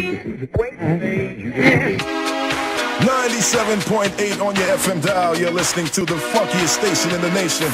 97.8 on your FM dial. You're listening to the funkiest station in the nation.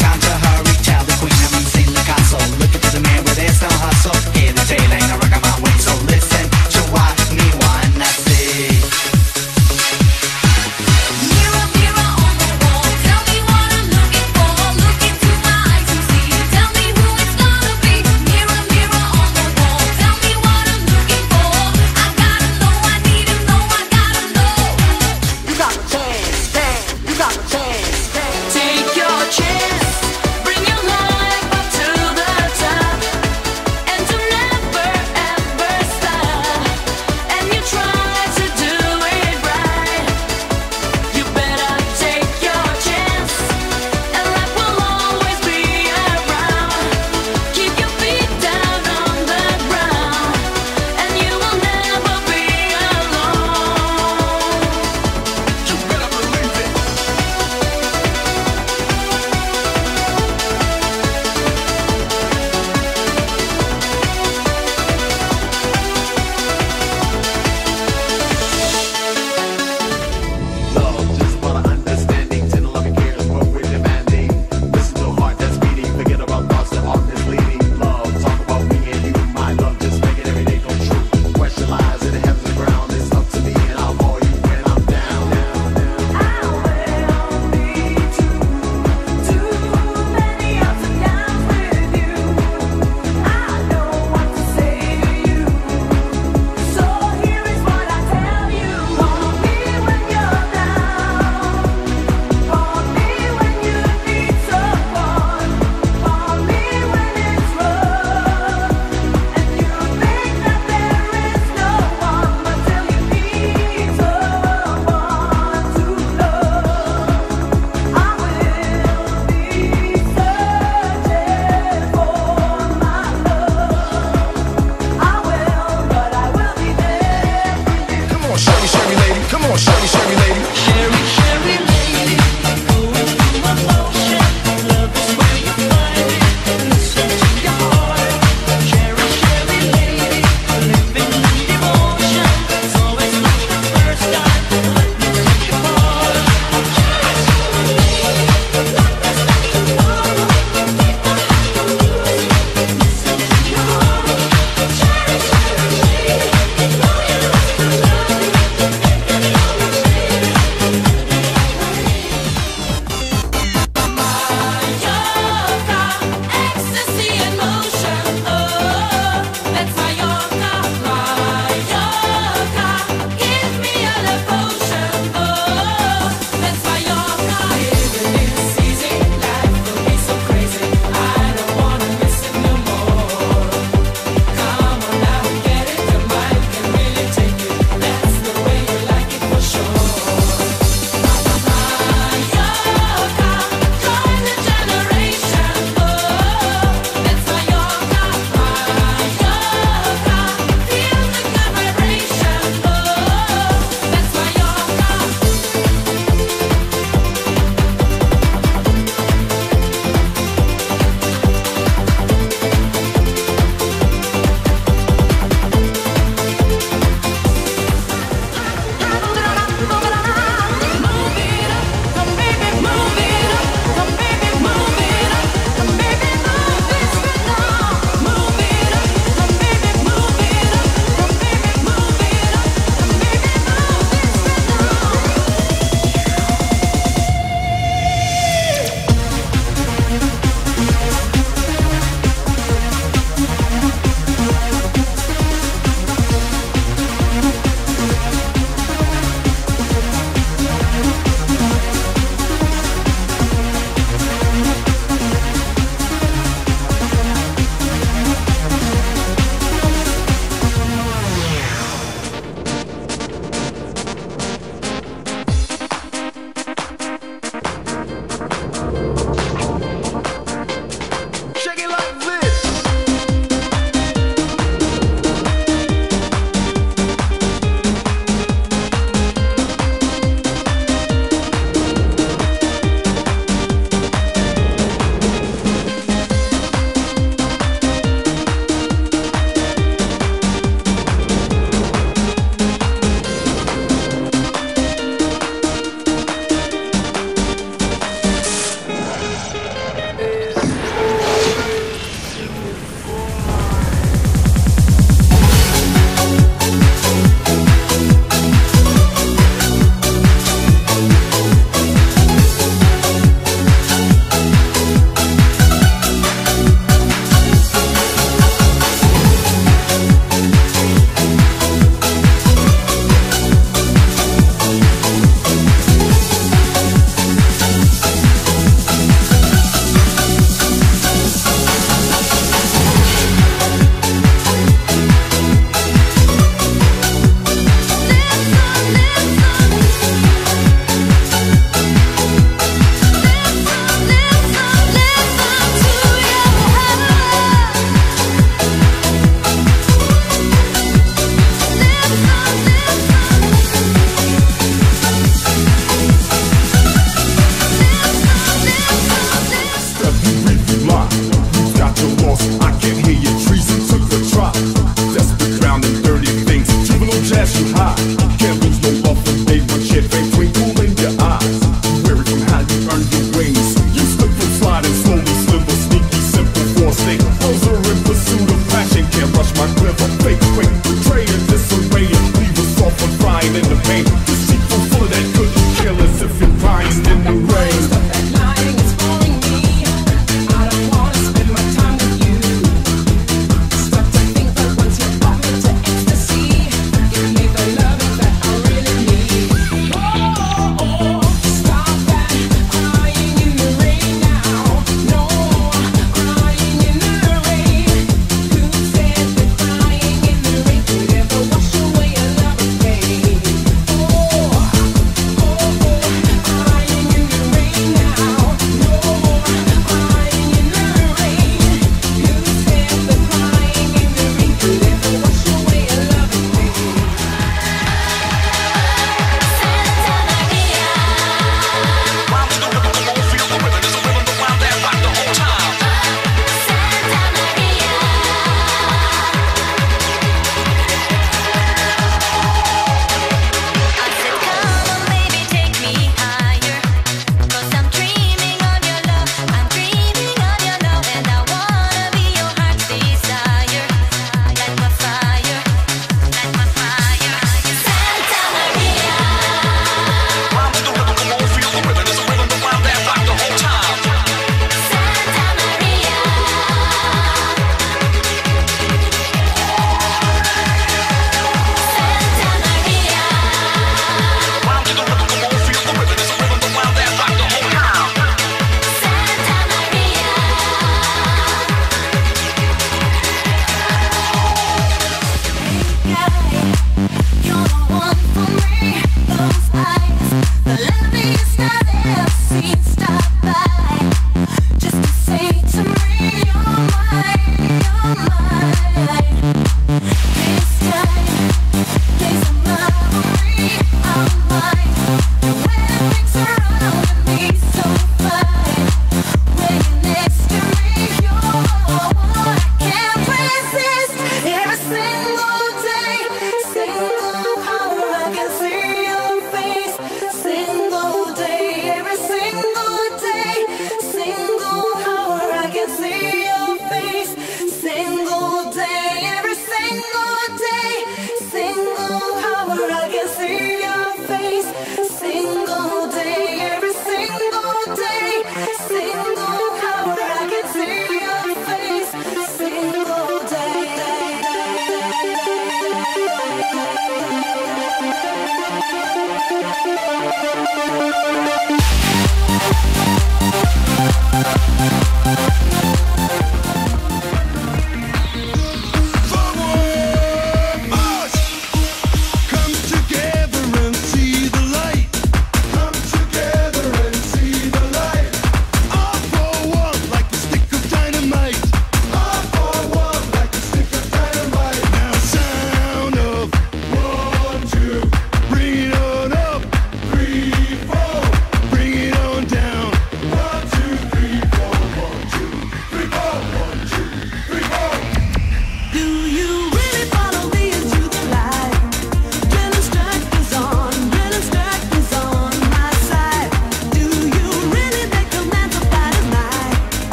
time to hurry. Tell the queen I'm sing the console. Looking to the man where there's no hustle. Hear the tail ain't a rock on my way. So listen to what me wanna say. Mirror, mirror on the wall, tell me what I'm looking for. Look into my eyes and see. Tell me who it's gonna be. Mirror, mirror on the wall, tell me what I'm looking for. I gotta know, I need to know, I gotta know. You got a chance, you got a chance. Take your chance, bring your life up to the top, and to never ever stop. And you try to do it right. You better take your chance, and life will always be around. Keep your feet down on the ground, and you will never be alone. You better believe it. Love, just for the understanding. Tender loving care is what we're demanding. Listen to a heart that's beating. Forget about thoughts that are misleading. Love, talk about me and you. My love, just make it every day come true. Question lies in the heavens and ground. It's up to me and I'll call you when I'm down. I will be too many ups and downs with you. I know what to say to you, so here is what I tell you. Call me when you're down, call me when you need someone, call me when it's rough, and you think that there is no one until you need someone to love. I will be searching for my love. I will, but I will be there for you. Come on, Sherry, Sherry lady. Come on, Sherry, Sherry lady. Sherry, Sherry lady, going through emotion. Love is where you find it. Listen to your heart. Sherry, Sherry lady, living in devotion. It's always like the first time. Let me take your part. Sherry, Sherry lady, like the second one. Keep my heart from losing. Listen to your heart. Sherry, Sherry lady, know you lost the love. And always say.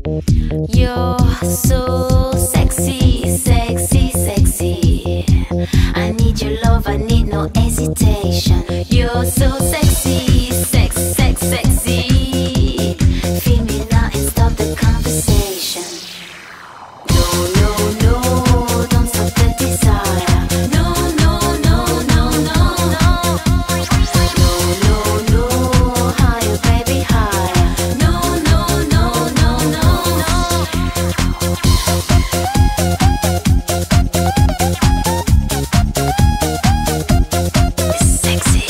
You're so sexy, sexy, sexy. I need your love, I need no hesitation. You're so sexy, sex, sex, sexy. Feel me now and stop the conversation. No, no, no, don't stop the desire. No, no, no, no, no, no. No, no, no, higher, baby, higher. No, no, no, no, no, no. It's sexy.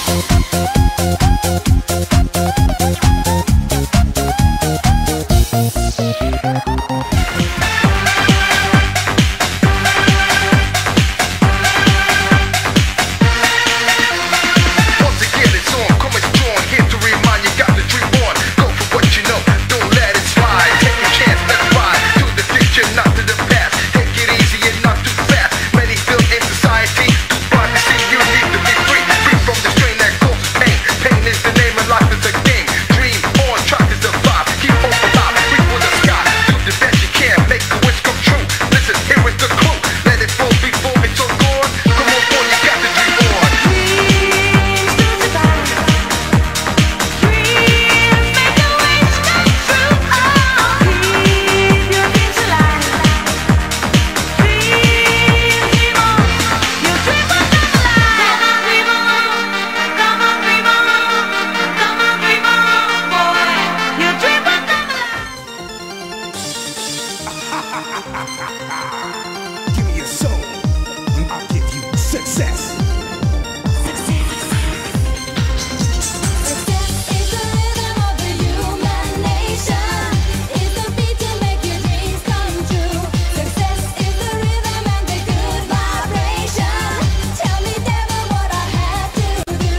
Once again, it's on, coming strong. Here to remind you, got the dream on. Go for what you know, don't let it slide. Take a chance, let's ride to the future, not to the past. Take it easy and not too fast. Many feel in society too blind to see. You need to be free, free from the strain that causes pain. Pain is the name and life is a game. Dream on, track is the vibe. Keep hope alive, reach for the sky. Do the best you can, make the wish come true. Listen, here is the clue. Let it flow before it's all gone. Come on, boy, you got the dream on. Give me your soul, and I'll give you success. Success is the rhythm of the human nation. It's the beat to make your dreams come true. Success is the rhythm and the good vibration. Tell me, devil, what I have to do.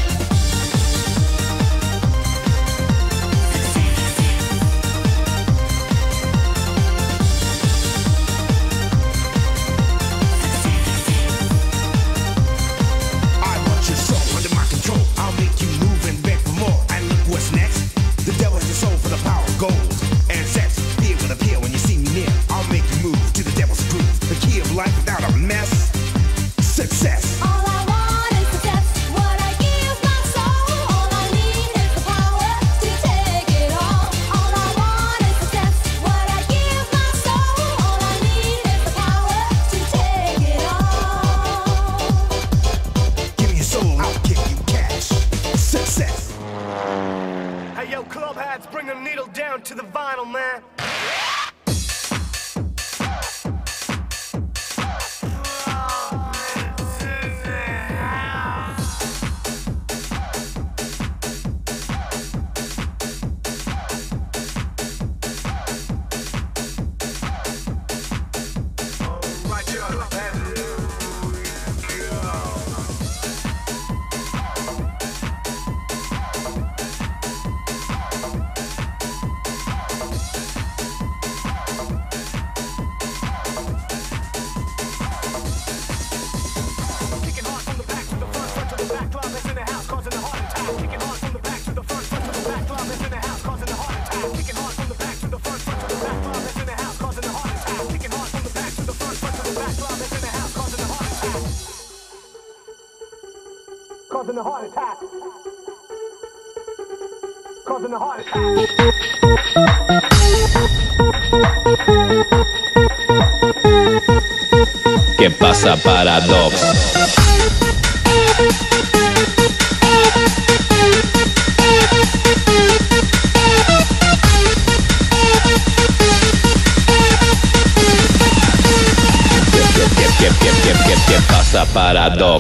I want your soul under my control. I'll make you move and beg for more. And look what's next. The devil has the soul for the power of gold and sex. Fear will appear when you see me near. I'll make you move to the devil's groove. The key of life without a mess. Success. All I want is success. What I give my soul. All I need is the power to take it all. All I want is success. What I give my soul. All I need is the power to take it all. Give me your soul, I'll give you cash. Success. Hey yo, club hats, bring the needle down to the vinyl, man. Right, yo, club hats. Kicking hard from the back to the front, front to the back. Club is in the house, causing a heart attack. Kicking hard from the back to the front, front to the back. Club is in the house, causing a heart attack. Kicking hard from the back to the front, front to the back. Club is in the house, causing a heart attack. Kicking hard from the back to the front, front to the back. Club is in the house, causing a heart attack. Causing a heart attack. Causing a heart attack. ¿Qué pasa, Paradox? ¿Qué pasa, Paradox?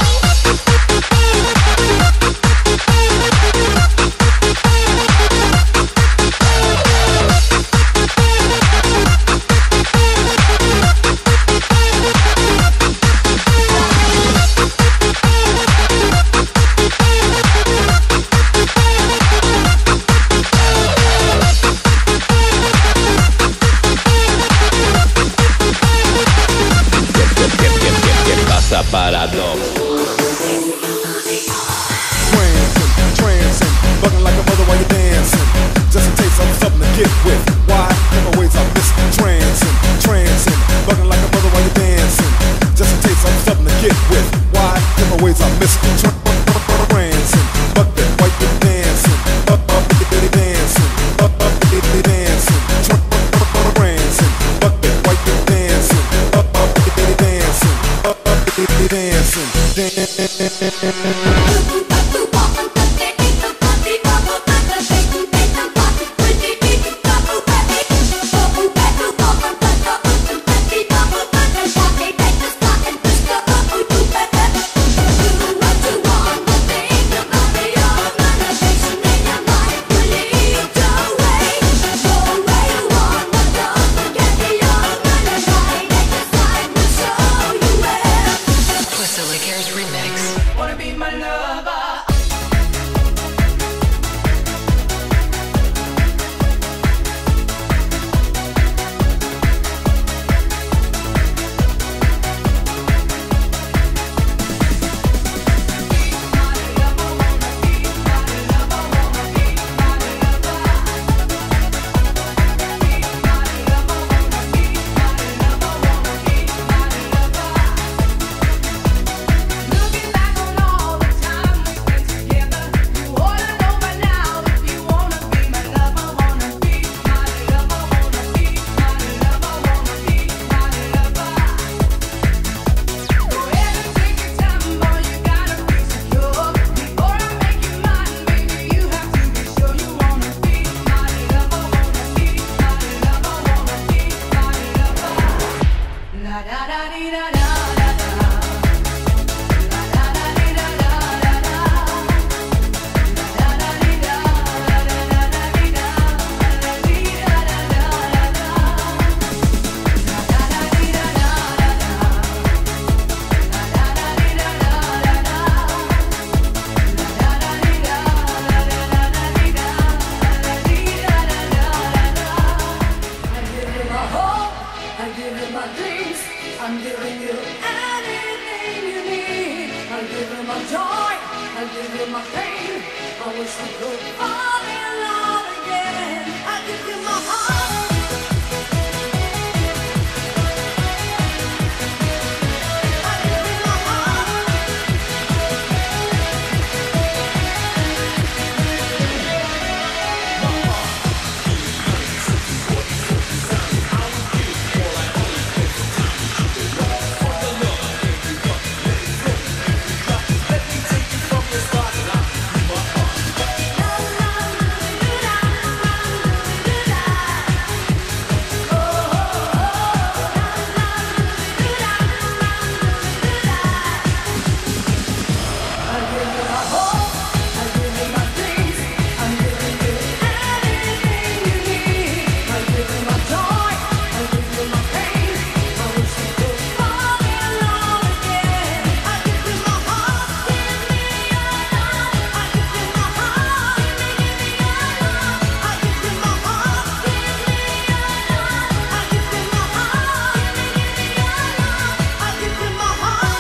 Paradox. Trancing, bugging like a mother while you're dancing. Just a taste of something to get with. Why? Wanna be my lover? Looking back on all the time we spent together, you ought to know by now if you wanna be my lover, wanna be my lover, wanna be my lover, wanna be my lover. Go ahead and take your time, boy, you gotta be secure. Before I make you mine, baby, you have to be sure you wanna be my lover, wanna be my lover, wanna be my lover. La da da dee da da da da. La da da dee da da da da. La da da dee da da da da dee da dee da da da da. La da da dee da da da da. La da da dee da da da da. La da da dee da da da da dee da dee da da da da. I give you my hope, I give you my dreams, I'm giving you anything you need. I give you my joy, I give you my pain. I wish we could fall in love again. I give you my heart. I give you my heart. I give you my hope, I give you my dreams, I'm giving you anything you need. I give you my joy, I give you my pain. I wish we could fall in love again. I give you my heart, give me your love. I give you my heart, give me your love. I give you my heart, give me your love. I give you my heart, give me your love. I give you my heart.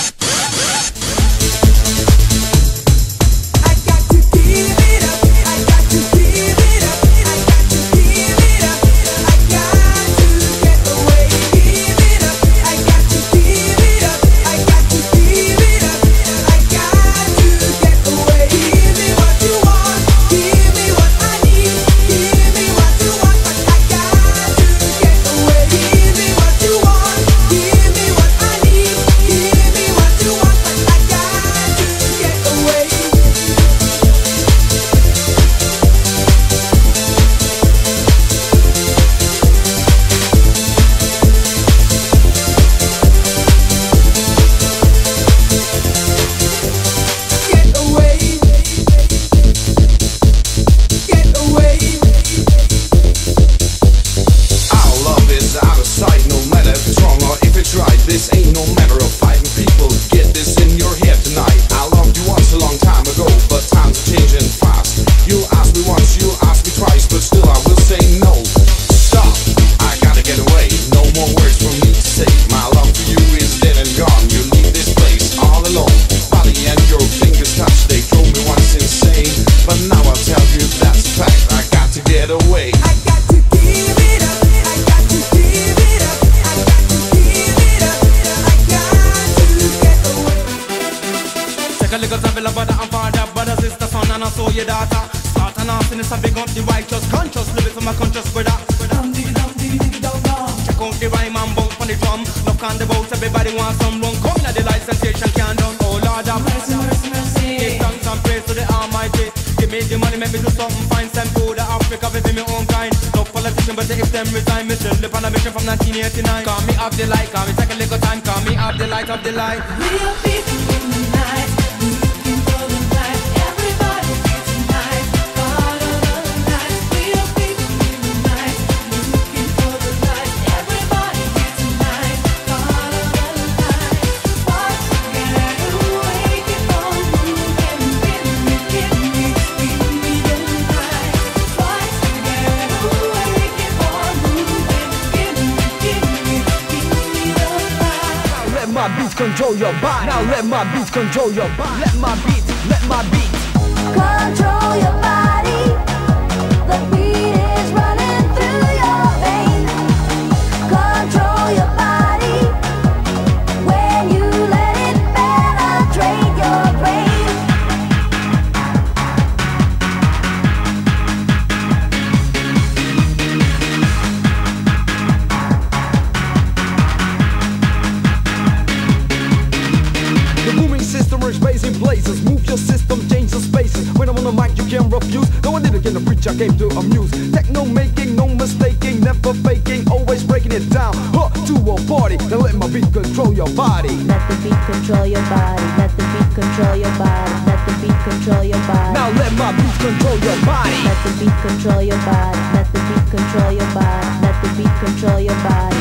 I got to give it up. I got to give it up. I got to give it up. I got to get away. Give it up. I got to give it up. I got to give it up. I got to get away. Give me what you want. Give me what I need. Give me what you want, but I got to get away. Give me what you want. Give me what I need. Give me what you want, but I got to get away. Get away. Get away. Our love is out of sight, no matter if it's wrong or if it's right. This ain't no matter of fighting people. Get this in your head tonight. I loved you once a long time ago, but times are changing fast. You asked me once, you asked me twice, but still I will say no. Stop, I gotta get away. No more words for me to say. My love for you is dead and gone. You leave this place all alone. Body and your fingers touch, they drove me once insane. But now I'll tell you that's a fact. I got to get away. I got to give it up. I got to give it up. I got to give it up. I got to get away. Take a little travel about and father, brother, sister, son, and also your daughter. Start an off and it's a big up the righteous, conscious, live it for my conscious brother. Dum diggy dum diggy diggy dum dum. Check out the rhyme and bounce on the drum. Look on the boat, everybody wants some run. Come now the light sensation can't done. Oh Lord, have mercy. Make the money, make me do something fine. Send food to Africa, baby, me own kind. No politician, but if them resign, me still live on a mission from 1989. Call me up the light, call me take a little time. Call me up the light of the light. Real people in the night, looking for the light. Everybody gets tonight, follow the light. Real people in the night, looking for the light. Everybody gets tonight, follow the light. Watch get away, keep on moving, give me the light. Watch get away, keep on moving, give me the light. Let my beats control your body. Now let my beats control your body. Let my beats Control your body. The beat is running through your veins. Control your body. When you let it penetrate your brain. The booming system is raising places. Move your system, change the spaces. When I'm on the mic, you can't refuse. No, I didn't get to preach, I came to amuse. Techno making, no mistaking, never faking, always breaking it down. To a party, now let my beat control your body. Let the beat control your body. Let the beat control your body. Let the beat control your body. Now let my beat control your body. Let the beat control your body. Let the beat control your body. Let the beat control your body.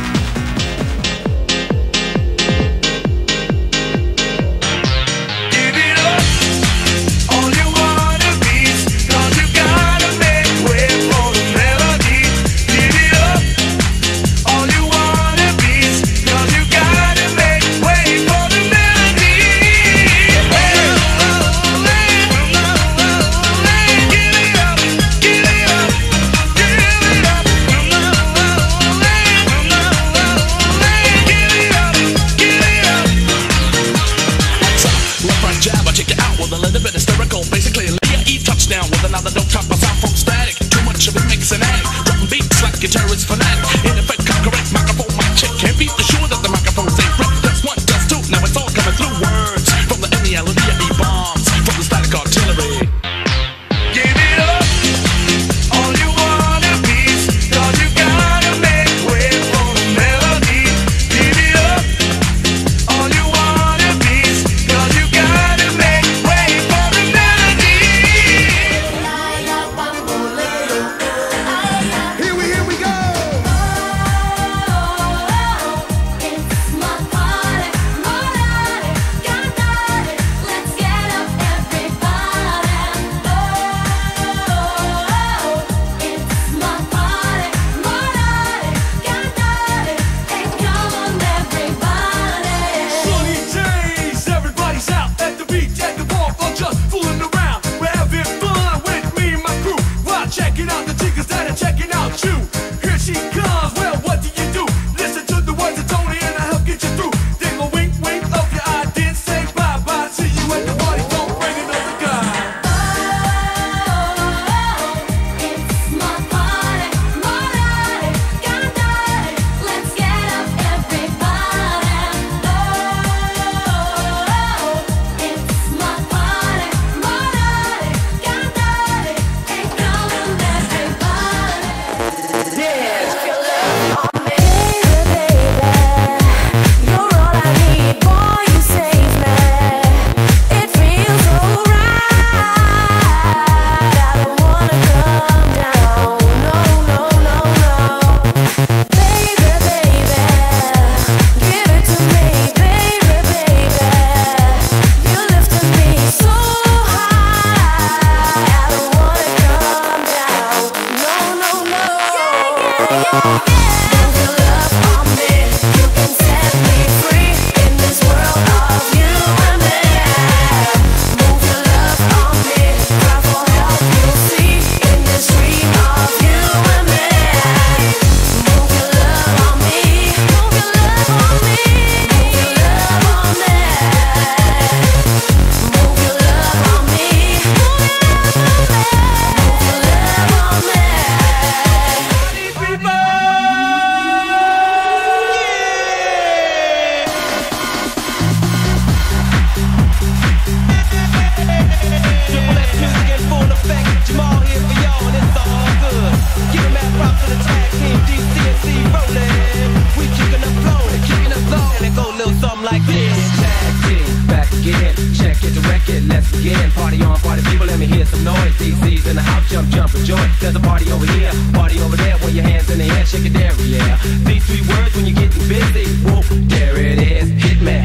Give it up, all you wanna be, 'cause you gotta make way for the melody. Give it up, all you wanna be, 'cause you gotta make way for the melody. Give it up, give it up, give it up. Left, right, jab, I check it out with a little bit hysterical. Basically, lay your E touchdown with another dope top. My sound from static. Too much of it makes an addict. Dropping beats like a terrorist fanatic. In effect, correct microphone, mic check. Can't beat the sure that the microphone's ain't wrecked. That's one, that's two. Now it's all coming through words from the MEL and the bombs from the static artillery. Give it up, all you wanna be, 'cause you gotta make way for the melody. Give it up, all you wanna be, 'cause you gotta make way for the melody. Here we go. It's my party, got it. Let's get up, everybody. It's my party, got it. And come on, everybody. Sunny days, everybody's out at the beach, at the bar, or just fooling around. We're having fun with me and my crew while checking out the chicas that are checking out you. Here she comes, well, what do you do? Listen to the words of Tony and I'll help get you through. Then a wink, wink, okay, I did say bye-bye. See you at the party, don't bring another guy. It's my party, got it. Let's get up, everybody. It's my party, got it. And come on, everybody. Dance, feel love on me. Baby, you're all I need, boy, you save me. It feels so right. I don't wanna come down, no. Baby, give it to me, baby. You're lifting me so high. I don't wanna come down, no. Move your love on me, you can set me free in this world of you and me. Move your love on me, cry for help, you'll see in this dream of you and me. Move your love on me, move your love on me, move your love on me. Move your love on me, move your love on me, move your love on me. MC rolling. We kicking the flow, and it go a little something like this. Tag team, back again. Check it, direct it, let's begin. Party on, party people, let me hear some noise. DC's in the house, jump, jump for joy. There's a party over here, party over there. Wave your hands in the air, shake it there, yeah. These three words when you're getting busy. Whoa, there it is, hit me.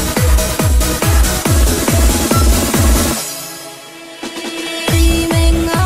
Dreaming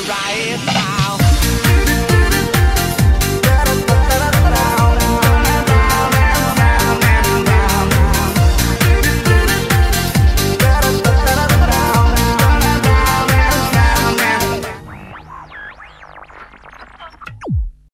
right now.